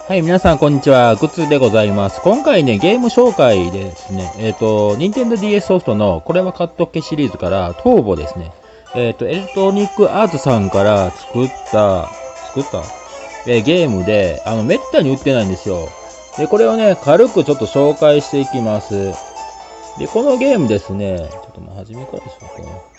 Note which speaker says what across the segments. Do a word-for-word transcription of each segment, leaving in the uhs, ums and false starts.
Speaker 1: はい、皆さん、こんにちは。グッズでございます。今回ね、ゲーム紹介でですね、えっ、と、ニンテンドーディーエス ソフトの、これは買っとけシリーズから、トーボですね。えっ、と、エレクトロニックアーツさんから作った、作った、えーゲームで、あの、めったに売ってないんですよ。で、これをね、軽くちょっと紹介していきます。で、このゲームですね、ちょっともう初めからでしょうかね。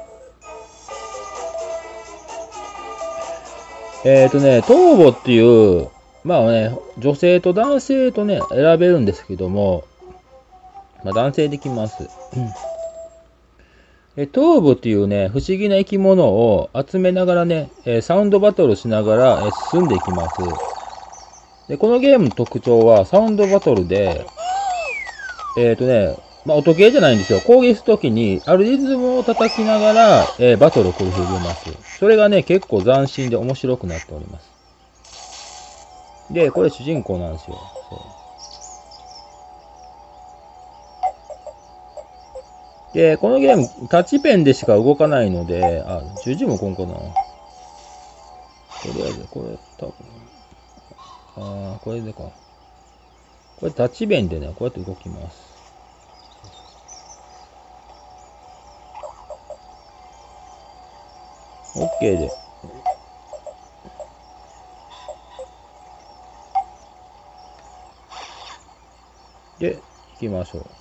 Speaker 1: えっ、とね、トーボっていう、まあね、女性と男性とね、選べるんですけども、まあ、男性できます。え、頭部っていうね、不思議な生き物を集めながらね、えサウンドバトルしながら、え進んでいきます。で、このゲームの特徴は、サウンドバトルで、えっ、ー、とね、まあ、音ゲーじゃないんですよ。攻撃するときに、あるリズムを叩きながら、えー、バトルを繰り広げます。それがね、結構斬新で面白くなっております。で、これ主人公なんですよ。そうで、このゲーム、タッチペンでしか動かないので、あ、十字もこんかな。とりあえず、これ、多分、あー、これでか。これタッチペンでね、こうやって動きます。OK で。で、行きましょ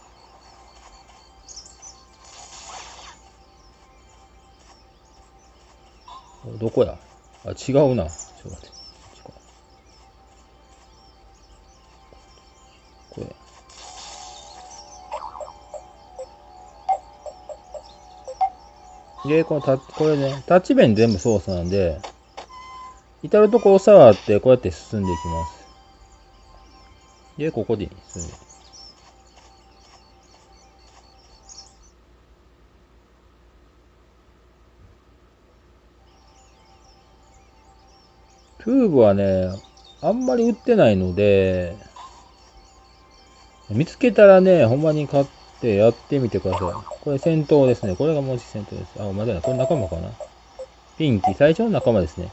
Speaker 1: う。どこやあ、違うな。ちょっと待って。これ。で、このタこれね、タッチペン全部操作なんで、至るところを触って、こうやって進んでいきます。で、ここで進んで。トゥーブはね、あんまり売ってないので、見つけたらね、ほんまに買ってやってみてください。これ戦闘ですね。これが文字戦闘です。あ、まだね。これ仲間かな。ピンキー、最初の仲間ですね。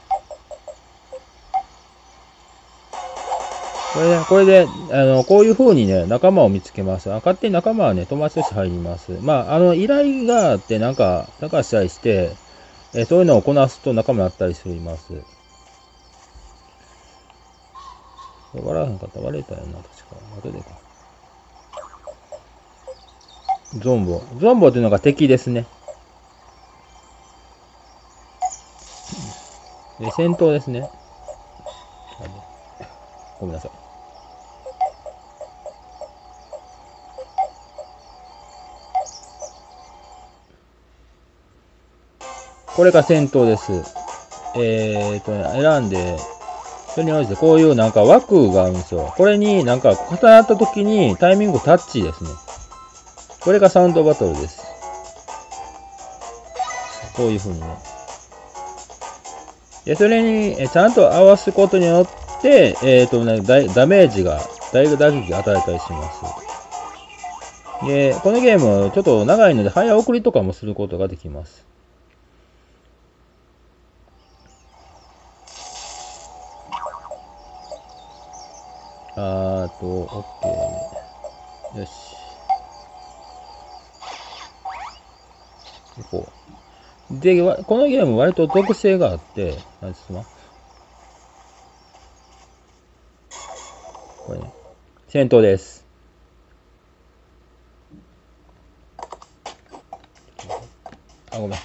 Speaker 1: これね、これで、あの、こういう風にね、仲間を見つけます。あ、勝手に仲間はね、友達として入ります。まあ、あの、依頼があって、なんか、なんかしたりして、えそういうのをこなすと仲間になったりします。割らへんかった割れたよな、確か。後でか。ゾンボ。ゾンボっていうのが敵ですね。で、戦闘ですね。ごめんなさい。これが戦闘です。えーとね、選んで、それに応じてこういうなんか枠があるんですよ。これになんか重なった時にタイミングタッチですね。これがサウンドバトルです。こういう風にね。で、それにちゃんと合わすことによって、えーとね、ダメージが、だいぶ打撃を与えたりします。で、このゲームちょっと長いので早送りとかもすることができます。あーと、OK。よし。行こう。で、このゲーム割と特性があって、なんですかこれね。戦闘です。あ、ごめん。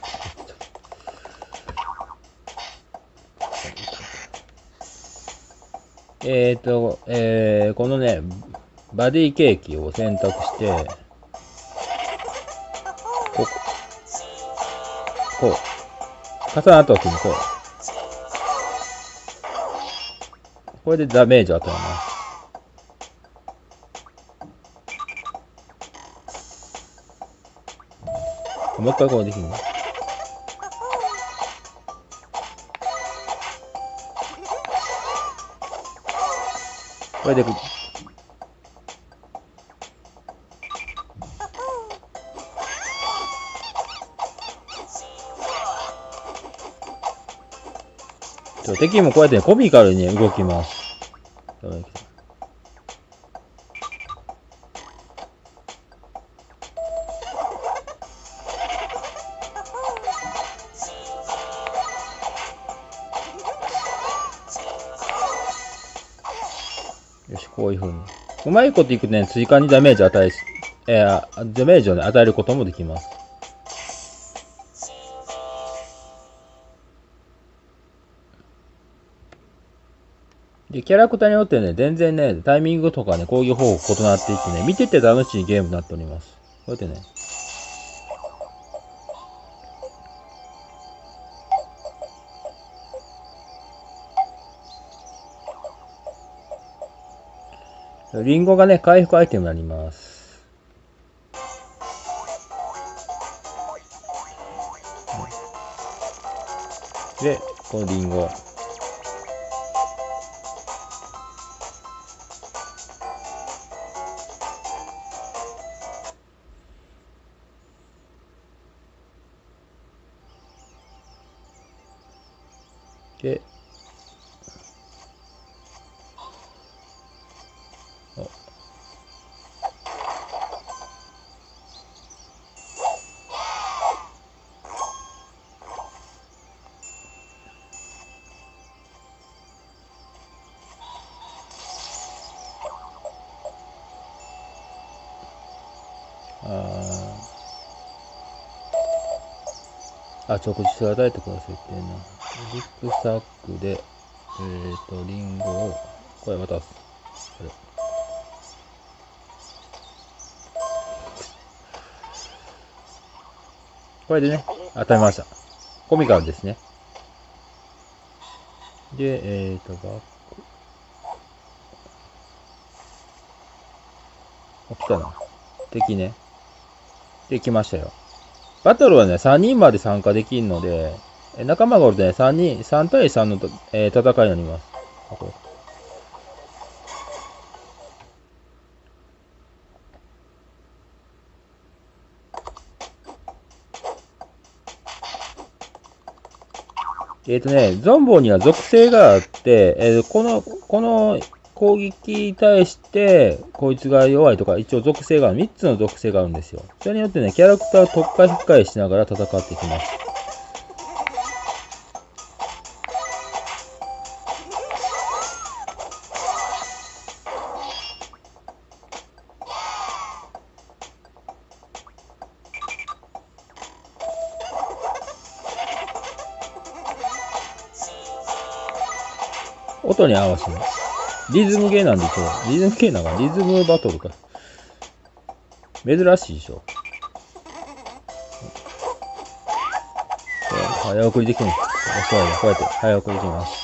Speaker 1: えっ、ー、と、えー、このね、バディケーキを選択して、こう、こう、重なった時にこう、これでダメージを与えます。もう一回こうできるの。これで、敵もこうやって、ね、コミカルに動きます。 やばいけど。よし、こういう風に。うまいこといくとね、追加にダメージ与えし、えー、ダメージをね、与えることもできます。で、キャラクターによってね、全然ね、タイミングとかね、攻撃方法異なっていってね、見てて楽しいゲームになっております。こうやってね。リンゴがね、回復アイテムになります。で、このリンゴ。で、ああ、直接与えてくださいっていうな。リックサックで、えっ、ー、と、リンゴを、これ渡す。これ。これでね、与えました。コミカルですね。で、えっ、ー、と、バック。あ、来たな。敵ね。で、来ましたよ。バトルはね、さんにんまで参加できるので、仲間がおるとね、さんにん、さん対さんの、えー、戦いになります。えっ、ー、とね、ゾンボには属性があって、えー、この、この攻撃に対して、こいつが弱いとか、一応属性がある、みっつの属性があるんですよ。それによってね、キャラクターを特化引っかえしながら戦っていきます。音に合わせる。リズムゲーなんでしょ。リズムゲーなんかリズムバトルか。珍しいでしょ。早送りできる。そうやね。こうやって早送りできます。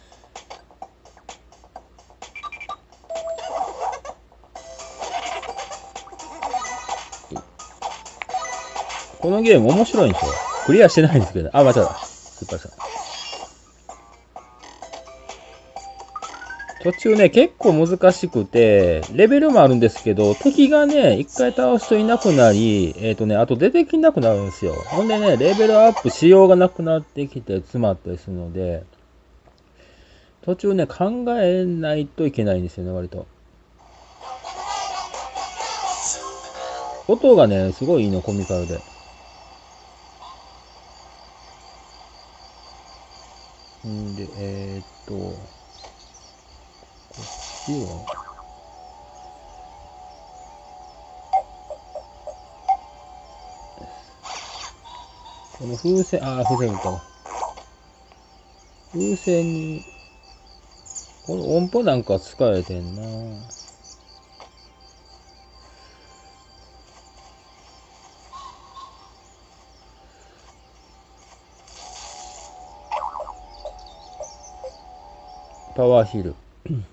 Speaker 1: このゲーム面白いんですよ。クリアしてないんですけど、あ、間違えた。失敗した。途中ね、結構難しくて、レベルもあるんですけど、敵がね、一回倒すといなくなり、えっ、ー、とね、あと出てきなくなるんですよ。ほんでね、レベルアップしようがなくなってきて詰まったりするので、途中ね、考えないといけないんですよね、割と。音がね、すごいいいの、コミカルで。んで、えー、っと、こっちは、この風船、あー、風船か。風船に、この音符なんか使えてんな。パワーヒル。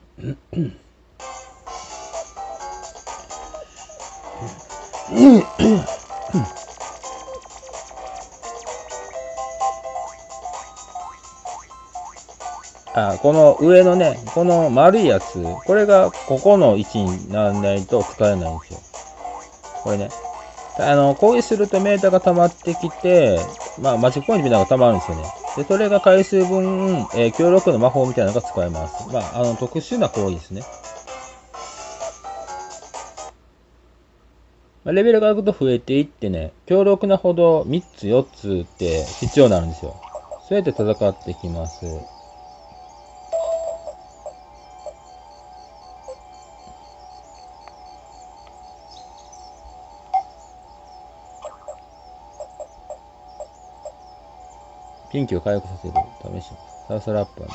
Speaker 1: あ、この上のね、この丸いやつ、これがここの位置にならないと使えないんですよ。これね。あの、攻撃するとメーターが溜まってきて、まあ、マジックポイントみたいなのが溜まるんですよね。 で、それが回数分、えー、強力の魔法みたいなのが使えます。まあ、あの、特殊な行為ですね。まあ、レベルが上がると増えていってね、強力なほどみっつ、よっつって必要になるんですよ。そうやって戦っていきます。元気を回復させる。試します。サウスラップはね。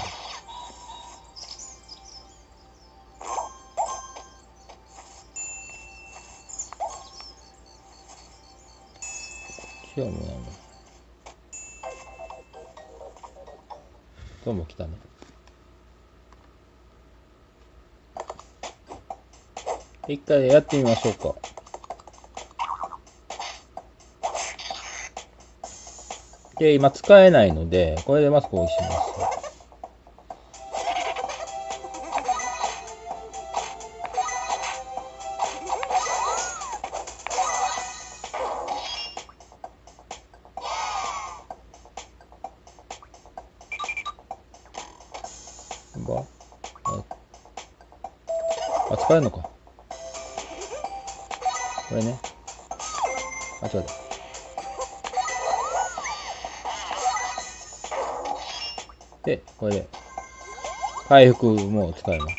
Speaker 1: 違うもんなんだ。どうも来たね。一回やってみましょうか。で、今使えないので、これでまず攻撃します。ばあ、使えるのか。これね。あ、違う。で、これで、回復も使えます。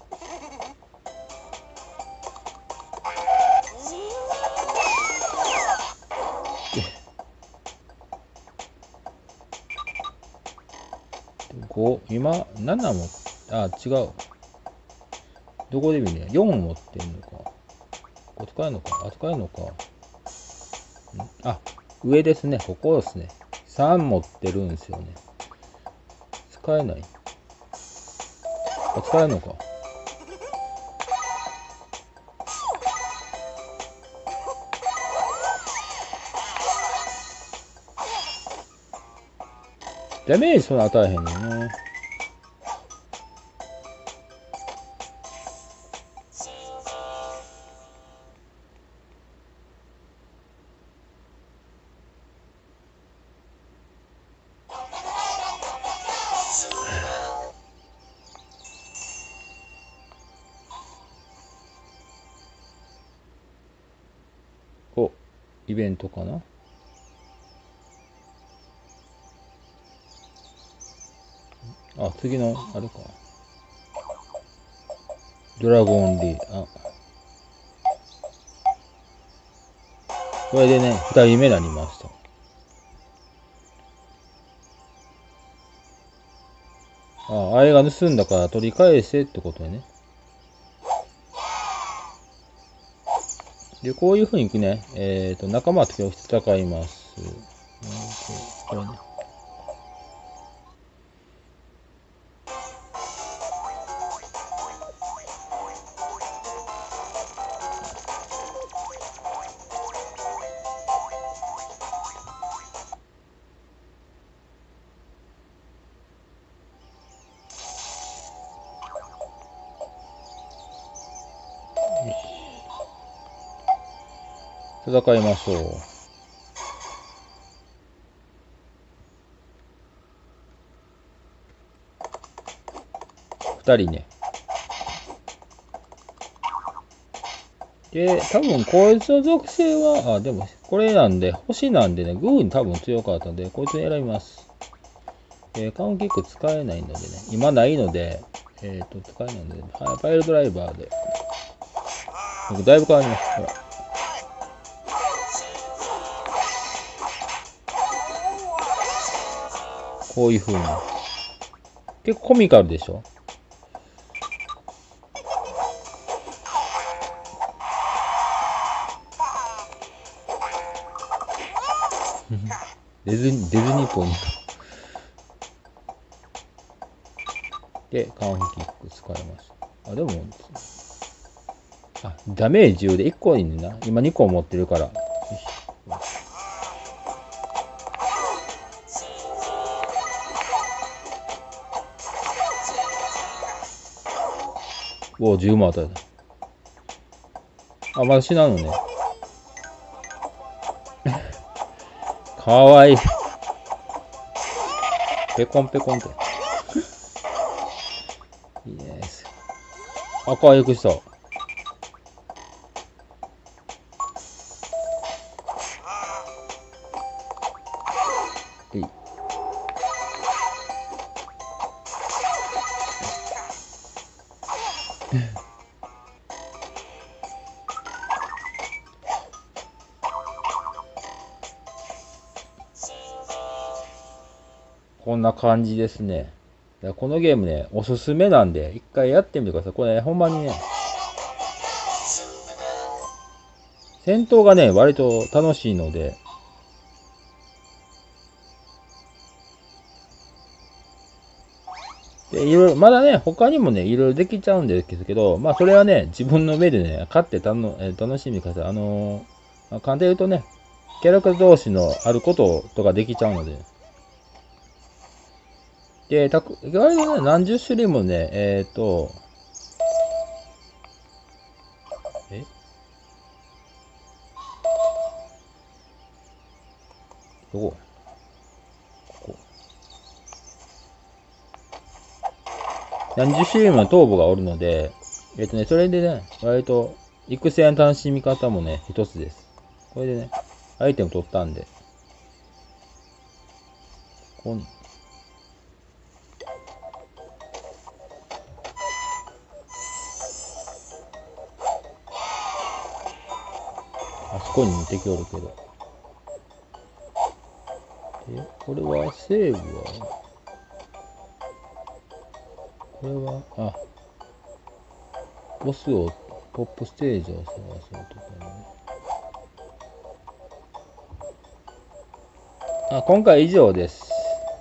Speaker 1: ご、今、ななも、あ、違う。どこで見るね。よん持ってんのか。これ使えるのか。あ、使えるのか。んあ、上ですね。ここですね。さん持ってるんですよね。使えない。あ、使えるのか。ダメージそんな与えへんねんね。お、イベントかな。あ、次の、あれか。ドラゴンリー。あ、これでね、二人目になりました。あ、あれが盗んだから取り返せってことね。で、こういう風にね、えっ、ー、と、仲間と協力して戦います。これね。戦いましょう。二人ね。で、多分こいつの属性は、あ、でもこれなんで、星なんでね、グーに多分強かったんで、こいつを選びます。えー、カウンキック使えないのでね、今ないので、えっ、ー、と、使えないので、はい、パイルドライバーで。僕だいぶ変わります。ほら。こういう風に。結構コミカルでしょ。ディズニー、ディズニーポイント。で、カウンキック使います。あ、でも、あ、ダメージ用でいっこいいねんな。今にこ持ってるから。よし。おお、じゅうまん当たりだ。あ、まだ死なのね。かわいい。 ペコンペコンって。イエス。あ、回復した。いい。こんな感じですね。このゲームね、おすすめなんで、一回やってみてください。これ、ね、ほんまにね、戦闘がね、割と楽しいので、で、いろいろ、まだね、他にもね、いろいろできちゃうんですけど、まあ、それはね、自分の目でね、勝ってたの、えー、楽しみください。あのー、まあ、簡単に言うとね、キャラクター同士のあることとかできちゃうので、で、たく、意外とね、何十種類もね、えっと、えどこここ。何十種類もの頭部がおるので、えっとね、それでね、割と、育成の楽しみ方もね、一つです。これでね、アイテム取ったんで、こんあそこに敵おるけど。で、これは、セーブは、これは、あ、ボスを、トップステージを探そうとかね。あ、今回以上です。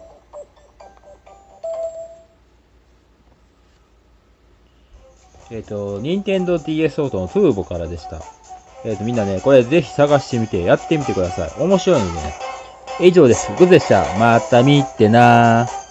Speaker 1: えっと、ニンテンドー ディーエス オートのトゥーボからでした。えっと、みんなね、これぜひ探してみて、やってみてください。面白いのでね。以上です。グッズでした。また見てなー。